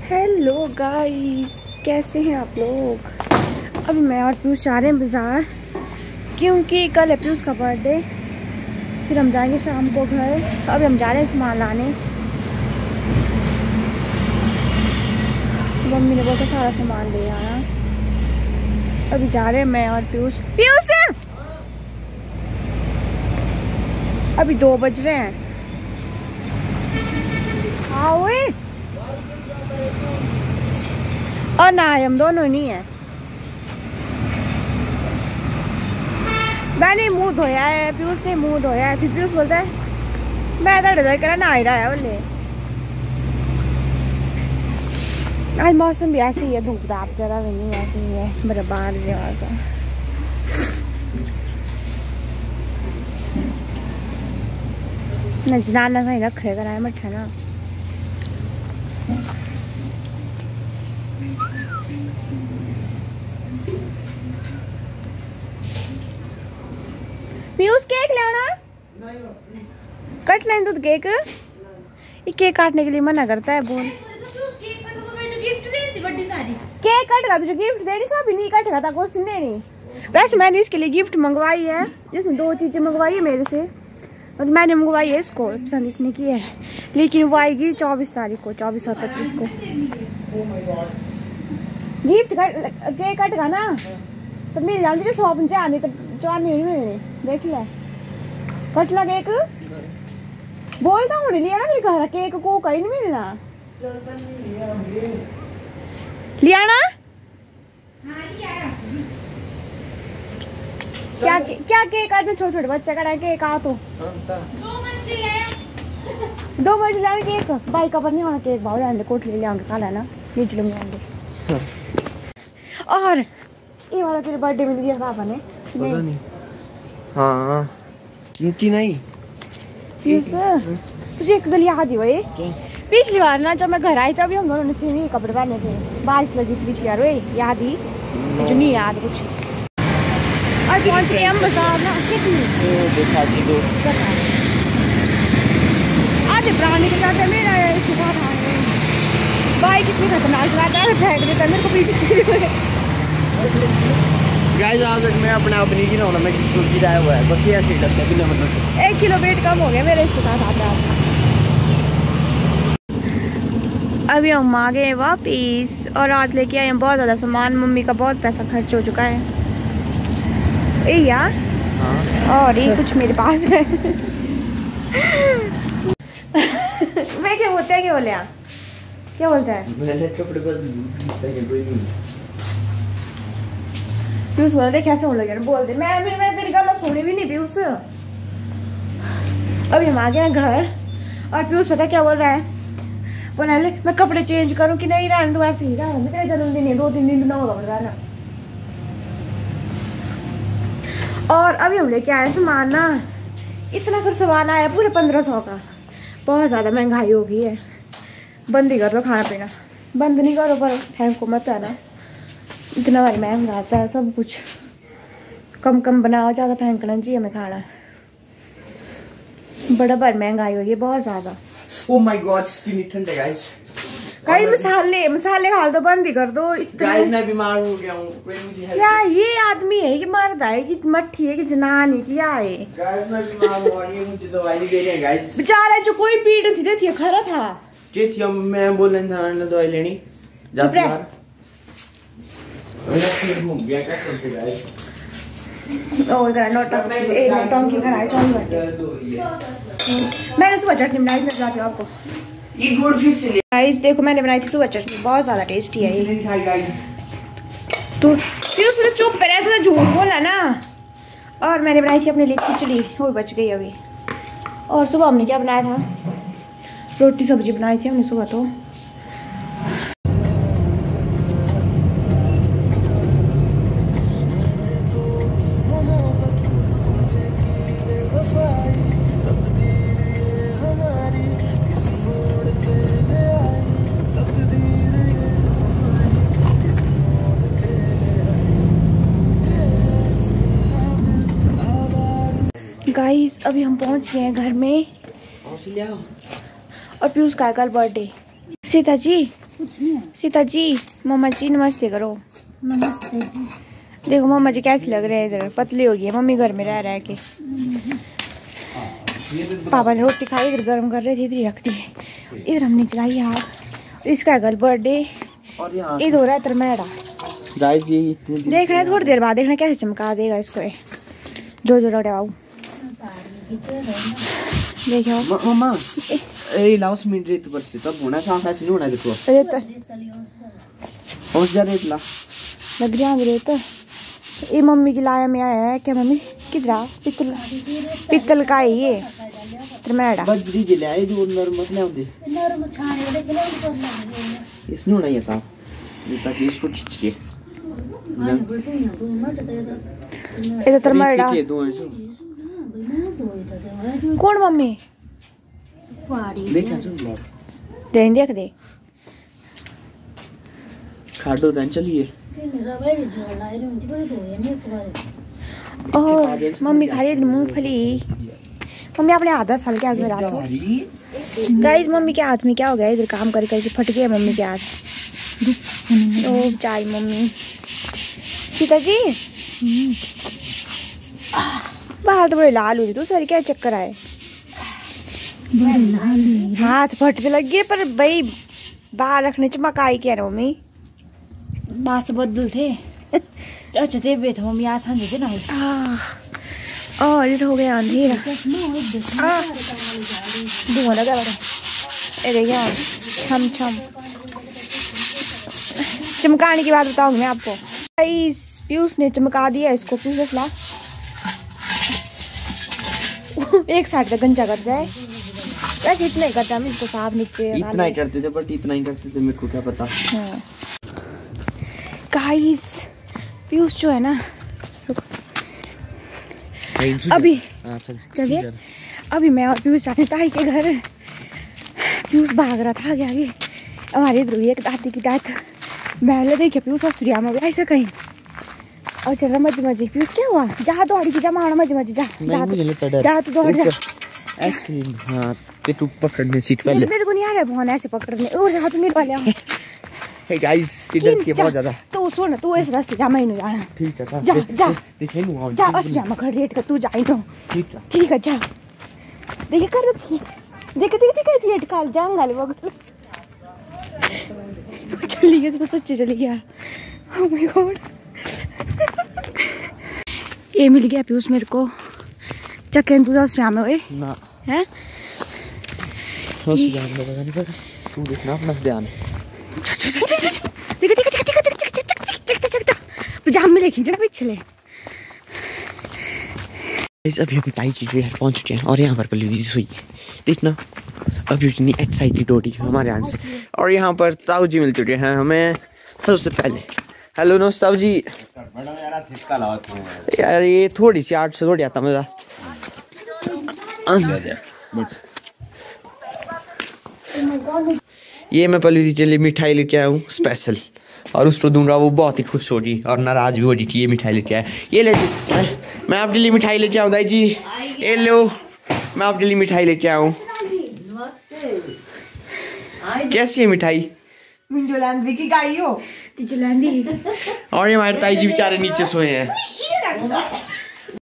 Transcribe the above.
Hello guys, कैसे हैं आप लोग। अभी मैं और पीयूष जा रहे हैं बाज़ार क्योंकि कल है पीयूष का बर्थडे। फिर हम जाएंगे शाम को घर। अभी हम जा रहे हैं सामान लाने। मम्मी ने बोला सारा सामान ले आना। अभी जा रहे हैं मैं और पीयूष। अभी 2 बज रहे हैं। आओ और ना हम दोनों नहीं है। मैंने मुंह धोया है, पीयूष ने मुंह धोया है। फिर पीयूष बोलता है मैं तो डर कर ना ही रहा है बोले। आज मौसम भी ऐसे ही है, धूप धाप जरा भी नहीं, ऐसे ही है बर्बाद जैसा। न जनाना कहीं रख रहे मठा ना। पीयूष केक लेना कटना है। दूध केक ये केक काटने के लिए मना करता है। बोल केक कटेगा तुझे गिफ्ट देनी, सब नहीं कटेगा था कुछ देनी। वैसे मैंने इसके लिए गिफ्ट मंगवाई है, जिसमें 2 चीजें मंगवाई है मेरे से। और मैंने मंगवाई है इसको, पसंद इसने की है, लेकिन वो आएगी 24 तारीख को, 24 और 25 को। गिफ्ट केक कटेगा ना तो मिल जाती 150 नहीं तो 4 नहीं मिलनी। देख ले कटला केक बोलता हूँ लिया ना मेरे घर केक को कहीं नहीं मिलना। लिया ना क्या क्या केक काटने छोटे छोटे बच्चे का केक आ तो 2 बजे लाने केक बाइक का पर नहीं होना केक भाव लाने कोट ले आऊंगे खा लेना नीचे लेंगे। और ये वाला तेरे बर्थडे में दिया पापा ने नहीं। हाँ नीचे नहीं तुझे एक गली याद ही वही पिछली बार ना जब मैं घर आई तभी हम दोनों ने सेम ही कपड़े पहने थे। बारिश लगी थी पिछली बार, वही याद ही जो नहीं याद कुछ। और पहुंच गए हम बाजार ना। कितनी आधे प्राणी के साथ मेरा इसके साथ आ गए। बाइक कितनी खतरनाक चलाता है, फेंक देता है मेरे को पीछे। गाइस आज तक मैं अपने आप नहीं गिरा मैं किसी गिराया हुआ है, बस ये ऐसे करते हैं बिना मतलब 1 किलो वेट कम हो गया मेरे इसके साथ आता। अभी हम आ गए वापिस और आज लेके आए हैं बहुत ज़्यादा सामान। मम्मी का बहुत पैसा खर्च हो चुका है। ए यार और ये कुछ मेरे पास है। मैं क्या बोलते हैं क्या बोले आप क्या बोलते हैं पीयूष बोल दे कैसे होने लगे बोल दे। मैं तेरी गल सुनी भी नहीं पीयूष। अभी हम आ गए हैं घर और पीयूष पता क्या बोल रहा है, बोला ले मैं कपड़े चेंज करूं कि नहीं रहने दो ऐसे ही रहने। तेरा जन्मदिन है 2-3 दिन तो ना होगा बोल ना। और अभी हम लेके आए सामान ना, इतना कर सामान आया पूरे 1500 का। बहुत ज़्यादा महंगाई हो गई है। बंद ही कर दो खाना पीना, बंद नहीं करो पर फेंको मत है ना। इतना बार महंगा आता है सब कुछ। कम कम बनाओ, ज़्यादा फेंकना चाहिए हमें खाना। बड़ा बार महंगाई हो गई है बहुत ज़्यादा। Oh my God, skin ठंडे गाइस। कई मसाले खा दो, बंद ही कर दो। गाइस मैं बीमार हो गया हूँ, क्या ये आदमी है कि मर्द है कि मट्ठी है कि जनानी क्या है। गाइस मैं बीमार हो रही हूँ, मुझे दवाई नहीं दे रहे गाइस। बेचारा जो कोई पीड़ थी देती है खरा था जे थी मैं बोल रहा था दवाई लेनी जाती यार। घूम गया क्या समझे गाइस। ओ इधर नौटंकी कराए 24 घंटे। मैंने सुबह चटनी बनाई थी, बताती हूँ आपको। ये गुड़ फिर से गाइस देखो मैंने बनाई थी सुबह चटनी, बहुत ज्यादा टेस्टी है ये। तो फिर चुप पे रहे, तूने झूठ बोला ना। और मैंने बनाई थी अपने लिए खिचड़ी, वो बच गई अभी। और सुबह हमने क्या बनाया था, रोटी सब्जी बनाई थी हमने सुबह। तो गाइस अभी हम पहुंच गए हैं घर में। और पीयूष का कल बर्थडे। सीता जी सीता जी, मम्मा जी नमस्ते करो। नमस्ते जी। देखो मम्मा जी कैसी लग रहे हैं, इधर पतली हो गई है मम्मी घर में रह के। पापा ने रोटी खाई, इधर गर्म कर रहे थे, इधर ही रख दी। इधर हमने चलाई आग। इसका कल बर्थडे, इधर हो रहा है तरमेड़ा। देखना है थोड़ी देर बाद, देखना कैसे चमका देगा इसको ये। जो लौटे बाबू देखो मम्मा ए लाओस मिनट रेत पर से तब होना था ऐसे होना देखो रेत पहुंच जा रेत ला लग रहा है रेत। ये मम्मी की लाया में आया है क्या मम्मी? किधर पित्तल का है ये तरमेड़ा। बजरी जिले आए जो नरम मत ले आउंदे इसने होना ये था ये ताकि इसको खींच के इधर तरमेड़ा कौन मम्मी देखा सुन लो देख दे खाडो तन चलिए। ओह मम्मी खा रही है मूंगफली। मम्मी अपने आधा साल के आगे रात को गाइस मम्मी के हाथ में क्या हो गया? इधर काम कर करके फट गया मम्मी के हाथ। ओ चाय मम्मी। सीता जी बाल तो बड़े लाल हुए, तू सर क्या चक्कर आए? हाथ फटने लग गए पर भाई बाल रखने चमकाई क्या मम्मी? बास बदल थे अच्छा ते बेथ मम्मी आसान थे ना। और ये तो हो गया अंधेरा। धुआं लगा बड़ा। अरे यार छम छम चमकाने की बात बताऊंगी मैं आपको। इस पीयूष ने चमका दिया इसको। पीयूष ला एक साइड तक गंजा कर जाए। वैसे इतना ही करता हम इसको साफ नीचे इतना ही करते थे बट इतना ही करते थे मेरे को क्या पता। हाँ गाइस पीयूष जो है ना अभी चलिए अभी मैं और पीयूष जाते ताई के घर। पीयूष भाग रहा था आगे आगे। हमारे इधर एक दादी की दात मैं देखिए पीयूष ऑस्ट्रिया में ऐसा कहीं और चल रहा मजे मजे। पीयूष क्या हुआ? जा दौड़ी की जा मारना मजे मजे जा जा तू दौड़ जा ऐसे। हाँ ते तू पकड़ने सीट पहले मेरे को नहीं आ रहा है बहुत ऐसे पकड़ने। और हाथ मेरे वाले आओ। हे गाइस इधर की बहुत ज्यादा तू सुन तू इस रास्ते जा मैं नहीं जाना। ठीक है जा जा देखे नु जा ऑस्ट्रिया में खड़ रेट का तू जाई तो ठीक है जा। देखिए कर रही देखे देखे देखे रेट काल जाऊंगा ले वो चली गई तो सच्ची चली गया। ओह माय गॉड ये मिल गया पीयूष मेरे को। चक्के तू ऑस्ट्रिया में ओए ना हैं ऑस्ट्रिया में पता नहीं पर तू देखना अपना ध्यान। जाम में लेकिन जरा पीछे ले। अभी हम ताई जी के घर पहुंच चुके हैं और यहाँ पर पल्लू जी सोई है देखना। अभी इतनी एक्साइटेड हो रही है हमारे यहाँ से। और यहाँ पर ताऊ जी मिल चुके हैं हमें सबसे पहले। हेलो नोस ताऊ जी। यार ये थोड़ी सी आर्ट से थोड़ी आता मजा। ये मैं पल्लू जी के लिए मिठाई लेके आया हूँ स्पेशल और उसको दूंगा वो बहुत ही खुश हो रही और नाराज भी हो रही कि ये मिठाई लेके आया। ये ले मैं आपके लिए मिठाई लेके आऊँ दाई जी। ये लो मैं आपके लिए मिठाई लेके आऊँ। कैसी है मिठाई? की गाई हो और ये हमारे ताई जी बेचारे नीचे सोए हैं।